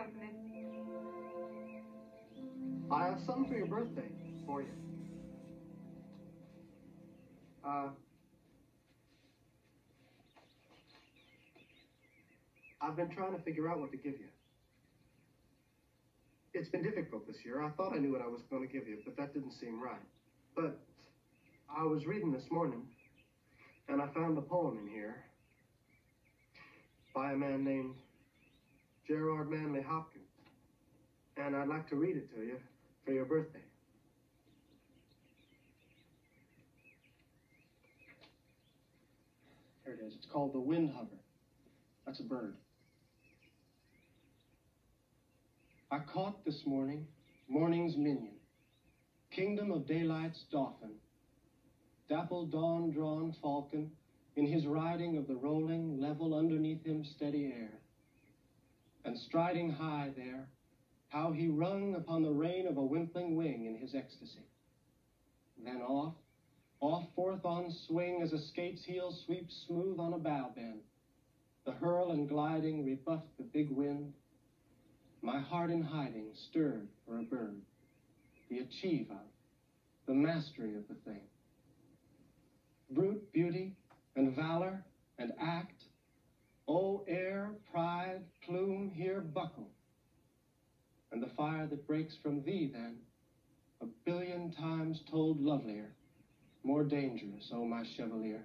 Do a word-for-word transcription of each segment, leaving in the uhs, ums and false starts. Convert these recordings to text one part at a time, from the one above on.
open it. I have some for your birthday, for you. Uh, I've been trying to figure out what to give you. It's been difficult this year. I thought I knew what I was going to give you, but that didn't seem right. But I was reading this morning, and I found a poem in here by a man named Gerard Manley Hopkins. And I'd like to read it to you for your birthday. Here it is. It's called The Wind Hover. That's a bird. I caught this morning morning's minion, kingdom of daylight's dauphin, dappled dawn-drawn falcon, in his riding of the rolling, level underneath him steady air. And striding high there, how he rung upon the rein of a wimpling wing in his ecstasy. Then off, off forth on swing as a skate's heel sweeps smooth on a bow bend. The hurl and gliding rebuffed the big wind. My heart in hiding stirred for a bird, the achieve of, the mastery of the thing. Brute beauty and valor and act, oh, air, pride, plume, here buckle. And the fire that breaks from thee then, a billion times told lovelier, more dangerous, oh, my chevalier.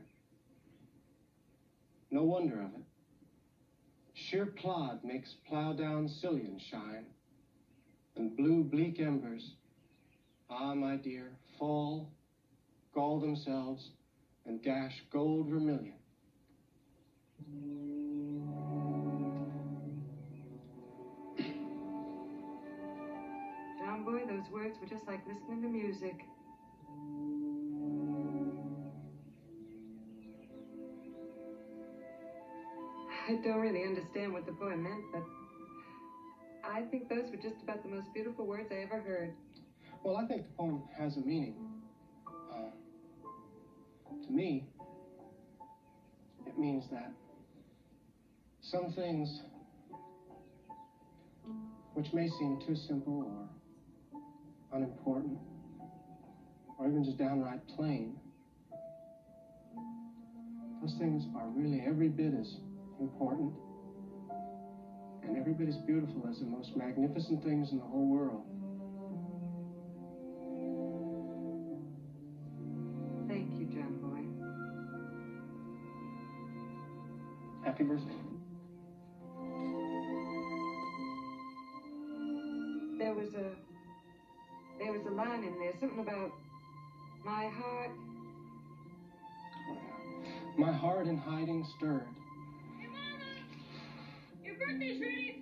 No wonder of it. Sheer plod makes plow-down Cillian shine, and blue bleak embers, ah, my dear, fall, gall themselves, and gash gold vermilion. John Boy, those words were just like listening to music. I don't really understand what the poem meant, but I think those were just about the most beautiful words I ever heard. Well, I think the poem has a meaning. Uh, to me, it means that some things which may seem too simple or unimportant, or even just downright plain, those things are really every bit as important and every bit as beautiful as the most magnificent things in the whole world. Thank you, John Boy. Happy birthday. There was a there was a line in there, something about my heart. Oh, yeah. My heart in hiding stirred. Hey, Mama! Your birthday's ready!